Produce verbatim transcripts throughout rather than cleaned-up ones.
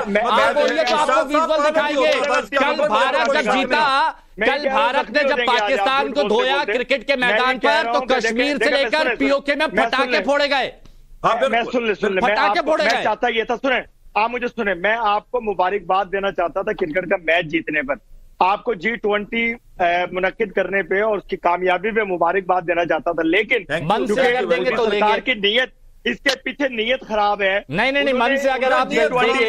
आप बोलिए तो आपको विजुअल दिखाएंगे। कल भारत जब जीता, कल भारत ने जब पाकिस्तान को धोया क्रिकेट के मैदान पर, तो कश्मीर से लेकर पीओके में पटाखे फोड़े गए। मैं सुन ले सुन ले पटाखे फोड़े गए। मैं चाहता ये था, सुने आप मुझे सुने, मैं आपको मुबारकबाद देना चाहता था क्रिकेट का मैच जीतने पर, आपको जी ट्वेंटी मुनक्किद करने पे और उसकी कामयाबी पे मुबारकबाद देना चाहता था, लेकिन मन से अगर देंगे तो सरकार की नीयत, इसके पीछे नीयत खराब है। नहीं नहीं नहीं, मन से अगर आप देंगे तो हम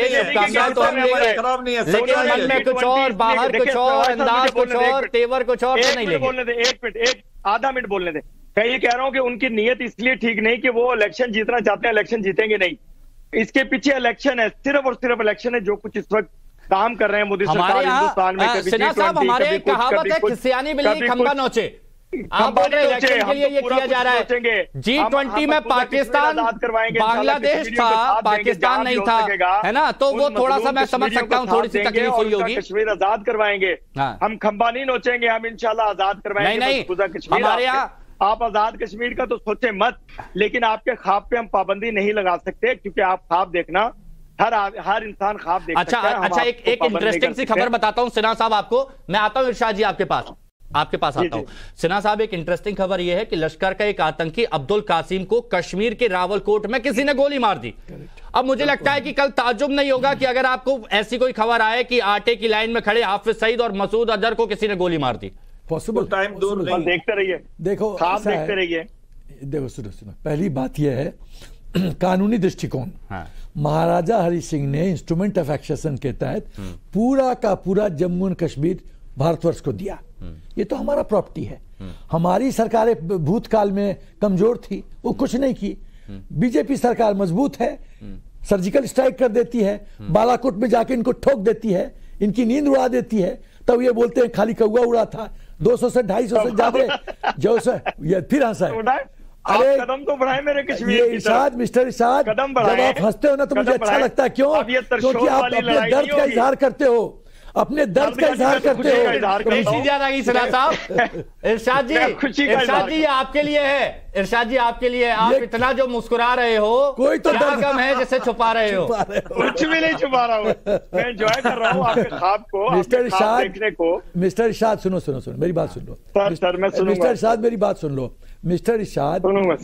देंगे, लेकिन मन में कुछ और, बाहर कुछ और, अंदाज कुछ और, तेवर कुछ और तो नहीं लेंगे। बोलने दे, एक मिनट, एक आधा मिनट बोलने दे। मैं ये कह रहा हूं कि उनकी नीयत इसलिए ठीक नहीं कि वो इलेक्शन जीतना चाहते हैं, इलेक्शन जीतेंगे नहीं, इसके पीछे इलेक्शन है, सिर्फ और सिर्फ इलेक्शन है। जो कुछ इस वक्त काम कर रहे हैं मोदी सरकार हिंदुस्तान में, कभी सिन्हा साहब, हमारे कहावत है खिसियानी बिल्ली खंबा नोचे। आप बोल रहे हैं इलेक्शन के लिए ये किया जा रहा है। जी ट्वेंटी में पाकिस्तान बांग्लादेश था, पाकिस्तान नहीं था, है ना, तो वो थोड़ा सा मैं समझ सकता हूँ, थोड़ी सी तकलीफ हुई होगी। कश्मीर आजाद करवाएंगे, हम खंबा नहीं नोचेंगे, हम इंशाल्लाह आजाद करवाएंगे। नहीं नहीं, हमारे यहाँ आप आजाद कश्मीर का तो सोचे मत, लेकिन आपके ख्वाब पे हम पाबंदी नहीं लगा सकते, क्योंकि आप ख्वाब देखना, हर हर इंसान ख्वाब देख अच्छा सकता है। अच्छा, एक एक इंटरेस्टिंग सी खबर बताता हूं सिन्हा साहब आपको। मैं आता हूं इरशाद जी आपके पास, आपके पास आता हूं। सिन्हा साहब, एक इंटरेस्टिंग खबर यह है कि लश्कर का एक आतंकी अब्दुल कासिम को कश्मीर के रावलकोट में किसी ने गोली मार दी। अब मुझे लगता है कि कल ताज्जुब नहीं होगा कि अगर आपको ऐसी कोई खबर आए कि आटे की लाइन में खड़े हाफिज सईद और मसूद अजहर को किसी ने गोली मार दी। पॉसिबल टाइम दूर नहीं, देखते रहिए, देखो आप देखते रहिए। देखो सुनो सुनो, पहली बात यह है कानूनी दृष्टिकोण, हाँ। महाराजा हरि सिंह ने इंस्ट्रूमेंट ऑफ एक्सेशन के तहत पूरा का पूरा जम्मू एंड कश्मीर भारतवर्ष को दिया। ये तो हमारा प्रॉपर्टी है। हमारी सरकारें भूतकाल में कमजोर थी, वो कुछ नहीं की। बीजेपी सरकार मजबूत है, सर्जिकल स्ट्राइक कर देती है, बालाकोट में जाके इनको ठोक देती है, इनकी नींद उड़ा देती है, तब ये बोलते हैं खाली कौवा उड़ा था। दो सौ से ढाई सौ से ज्यादा जो से ये फिर हंसा है। अरे कदम तो बढ़ाए मेरे कश्मीर ये इरशाद, मिस्टर इरशाद, कदम जब आप हंसते हो ना तो मुझे अच्छा लगता है। क्यों? क्योंकि आप अपने दर्द का इजहार करते हो, अपने दर्द का इजहार करते हो। खुशी ज्यादा आ गई सिन्हा साहब। इरशाद जी, इरशाद जी ये आपके लिए है, इरशाद जी आपके लिए। आप इतना जो मुस्कुरा रहे हो, कोई तो क्या कम है जिसे छुपा रहे हो? कुछ भी नहीं छुपा रहा हूँ, मैं एंजॉय कर रहा हूँ आपके ख्वाब को, मिस्टर इरशाद देखने को। मिस्टर इरशाद सुनो सुनो सुनो, मेरी बात सुन लो सर, सर मैं सुनूंगा। मिस्टर इरशाद मेरी बात सुन लो। मिस्टर इरशाद,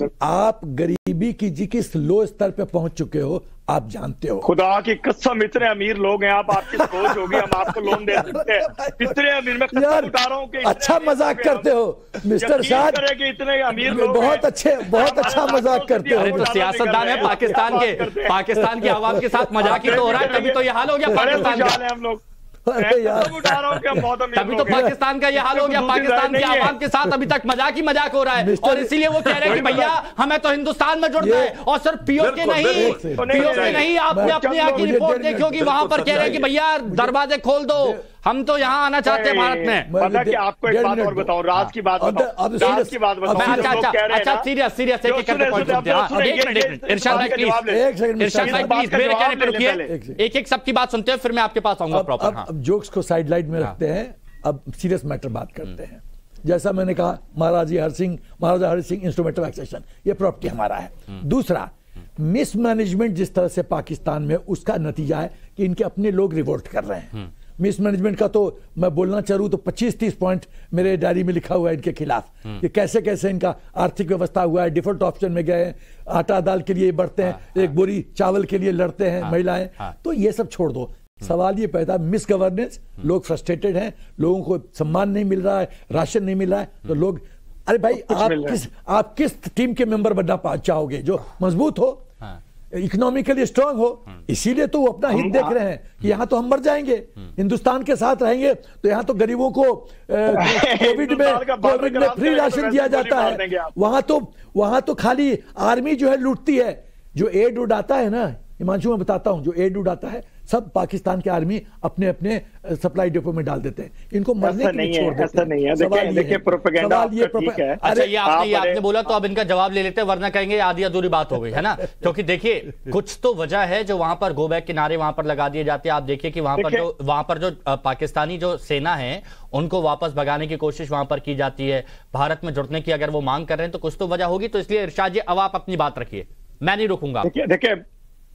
आप गरीबी की जी किस लो स्तर पे पहुंच चुके हो आप जानते हो। खुदा की कसम, इतने अमीर लोग हैं आप, आपकी सोच होगी हम आपको लोन दे सकते हैं। इतने अमीर, मैं कसम उठा रहा हूं कि अच्छा मजाक करते हो मिस्टर इरशाद, इतने अमीर लोग बहुत अच्छे, बहुत अच्छा मजाक करते हो। अरे तो सियासतदान है पाकिस्तान के, पाकिस्तान की आवाम के साथ मजाक ही तो हो रहा है, तभी तो ये हाल हो गया पाकिस्तान का। हम लोग अरे यार, तभी तो पाकिस्तान का ये हाल हो गया। पाकिस्तान की आवाम के साथ अभी तक मजाक ही मजाक हो रहा है, और इसीलिए वो कह रहे हैं कि भैया हमें तो हिंदुस्तान में जुड़ना है। और सर पीओके नहीं, पीओके नहीं, आपने अपनी यहाँ की रिपोर्ट देखी होगी, वहां पर कह रहे हैं कि भैया दरवाजे खोल दो, हम तो यहाँ आना चाहते हैं भारत में। पता कि आपको एक बात और बताऊं, राज की बात बताऊं, राज की बात बताऊं। अच्छा अच्छा अच्छा, सीरियस सीरियस एक एक करके पॉइंट सुनते हैं। एक मिनट, एक मिनट, इरशाद भाई प्लीज, एक सेकंड, इरशाद भाई प्लीज मेरे कहने पे रुकिए, एक एक सबकी बात सुनते हैं, फिर मैं आपके पास आऊंगा प्रॉपर। अब जोक्स को साइड लाइन में रखते हैं, अब सीरियस मैटर बात करते हैं। जैसा मैंने कहा, Maharaja Hari Singh, Maharaja Hari Singh instrument of accession, ये प्रॉपर्टी हमारा है। दूसरा, मिसमैनेजमेंट जिस तरह से पाकिस्तान में, उसका नतीजा है कि इनके अपने लोग रिवोल्ट कर रहे हैं। मिसमैनेजमेंट का तो मैं बोलना चाहूँ तो पच्चीस तीस पॉइंट मेरे डायरी में लिखा हुआ है इनके खिलाफ, कि कैसे कैसे इनका आर्थिक व्यवस्था हुआ है, डिफॉल्ट ऑप्शन में गए, आटा दाल के लिए बढ़ते हैं, एक बोरी चावल के लिए लड़ते हैं महिलाएं। तो ये सब छोड़ दो, सवाल ये पैदा, मिस गवर्नेंस, लोग फ्रस्ट्रेटेड हैं, लोगों को सम्मान नहीं मिल रहा है, राशन नहीं मिल रहा है, तो लोग, अरे भाई आप किस आप किस टीम के मेंबर बनना चाहोगे? जो मजबूत हो, इकोनॉमिकली स्ट्रांग हो। इसीलिए तो वो अपना हित देख रहे हैं कि यहाँ तो हम मर जाएंगे, हिंदुस्तान के साथ रहेंगे तो यहाँ तो गरीबों को कोविड में कोविड में फ्री राशन दिया जाता है, वहां तो वहां तो खाली आर्मी जो है लूटती है। जो एड उड आता है ना हिमांशु, मैं बताता हूं, जो एड उड आता है सब पाकिस्तान के आर्मी अपने अपने सप्लाई डिपो में डाल देते हैं, इनको मरने के लिए छोड़ देते हैं। ऐसा नहीं है, देखिए देखिए प्रोपेगेंडा ये ठीक है। अच्छा, ये आपने ये आपने बोला तो अब इनका जवाब ले लेते हैं, वरना कहेंगे आधी अधूरी बात हो गई है ना। क्योंकि देखिए कुछ तो वजह है जो वहां पर गो बैक के नारे वहां पर लगा दिए जाते हैं। आप देखिए कि वहां पर जो वहां पर जो पाकिस्तानी जो सेना है उनको वापस भगाने की कोशिश वहां पर की जाती है। भारत में जुड़ने की अगर वो मांग कर रहे हैं तो कुछ तो वजह होगी। तो इसलिए इरशाद जी अब आप अपनी बात रखिए, मैं नहीं रुकूंगा। देखिए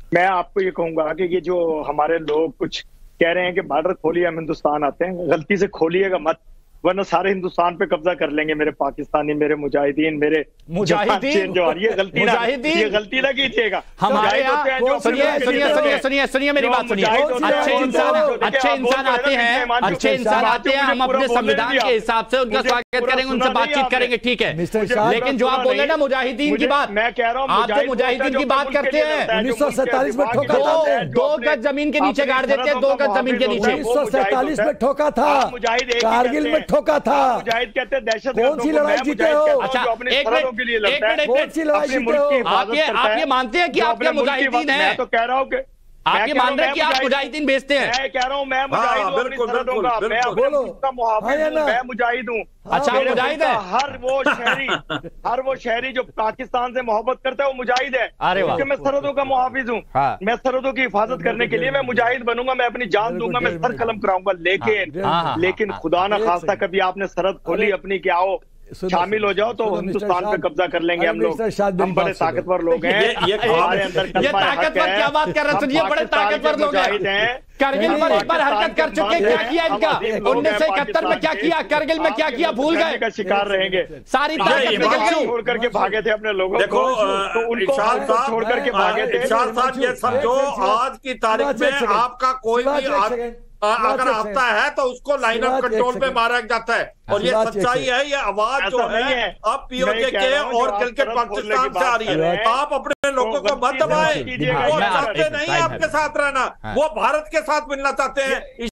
मैं आपको ये कहूंगा कि ये जो हमारे लोग कुछ कह रहे हैं कि बॉर्डर खोलिए हम हिंदुस्तान आते हैं, गलती से खोलिएगा मत, वरना सारे हिंदुस्तान पे कब्जा कर लेंगे मेरे पाकिस्तानी, मेरे मुजाहिदीन, मेरे मुजाहिदीन जो ये गलती ना ये गलती ना कीजिएगा। हमारे यहाँ सुनिए सुनिए सुनिए सुनिए सुनिए मेरी बात सुनिए। अच्छे इंसान अच्छे इंसान आते हैं, अच्छे इंसान आते हैं, हम अपने संविधान के हिसाब से उनका स्वागत करेंगे, उनसे बातचीत करेंगे, ठीक है। लेकिन जो आप बोल रहे हैं ना मुजाहिदीन की बात, मैं कह रहा हूँ आप जो मुजाहिदीन की बात करते हैं, उन्नीस सौ सैतालीस में ठोका था, दो गज जमीन के नीचे गाड़ देते हैं, दो गज जमीन के नीचे। उन्नीस सौ सैतालीस में ठोका था, कारगिल में ठोका था। मुजाहिद कहते हैं दहशत, कौन सी लड़ाई जीते हो? अच्छा अपनी एक सरहदों के लिए लड़ता है, कौन सी लड़ाई जीते हो? आप ये आप ये मानते हैं कि आपके मुजाहिदीन हैं? मैं तो कह रहा हूँ कि आप ये मान रहे हैं कि आप मुजाहिदीन बेचते हैं? मैं कह रहा हूँ मैं मुजाहिद हूँ अपनी सरहदों का, मैं अपने मुल्क का मुहाफिज हूँ, मैं मुजाहिद हूँ। अच्छा मेरे मुजाहिद है? हर वो शहरी हर वो शहरी जो पाकिस्तान से मोहब्बत करता है वो मुजाहिद है। अरे वाह, मैं सरहदों का मुहाफिज हूँ, हाँ। मैं सरहदों की हिफाजत करने के लिए मैं मुजाहिद बनूंगा, मैं अपनी जान दूंगा, मैं सर कलम कराऊंगा। लेकिन हाँ, हाँ, लेकिन हाँ, खुदा न खास्ता कभी आपने सरहद खोली अपनी कि आओ शामिल हो जाओ तो हिंदुस्तान पे कब्जा कर लेंगे हम लोग। हम बड़े ताकतवर लोग हैं, हमारे अंदर ये ताकतवर क्या बात कर रहे हैं? सुनिए, बड़े ताकतवर लोग हैं। करगिल पर एक बार हरकत कर चुके हैं, क्या किया इनका? उन्नीस सौ इकहत्तर में क्या किया, करगिल में क्या किया, भूल गए? का शिकार रहेंगे, सारी ताकत निकल गई, छोड़ करके भागे थे अपने लोगों देखो, को, उनको छोड़ करके भागे थे। इरशाद साहब ये समझो आज की तारीख में आपका कोई भी अगर आता है तो उसको लाइन ऑफ कंट्रोल पे मारा जाता है, और ये सच्चाई है। ये आवाज जो है अब पीओके के और गिलगित बाल्टिस्तान से आ रही है। आप अपने लोगों को मत दबाएं, वो चाहते नहीं आपके साथ रहना, वो भारत के साथ मिलना चाहते हैं।